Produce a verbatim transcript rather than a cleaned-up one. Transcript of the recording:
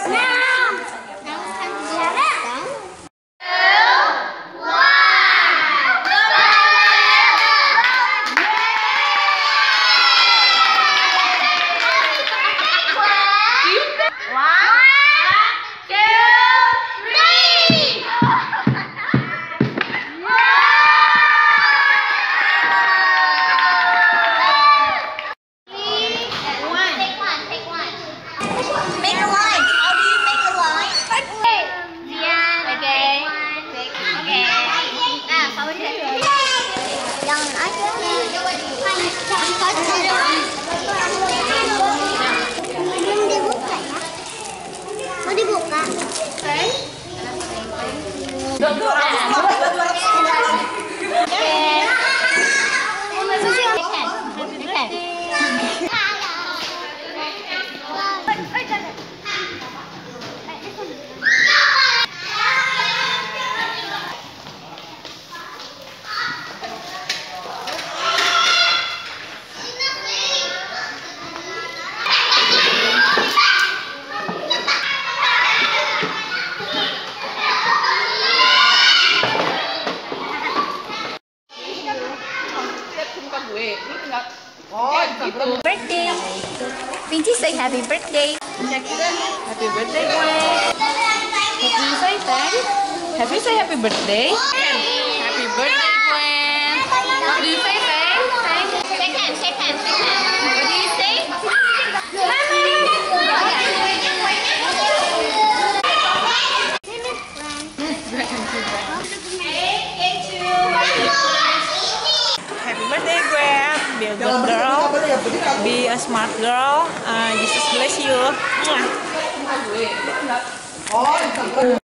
Oh, gitu. Birthday. Vinci say happy birthday. Happy birthday, Gwen. Happy say thanks. Happy say happy birthday. Happy birthday, Gwen. What do you say, thanks? Thanks. Shake hands, shake hands, shake hands. What do you say? Happy birthday, Gwen. Be a good girl. Be a smart girl. Uh, Jesus bless you. Mwah.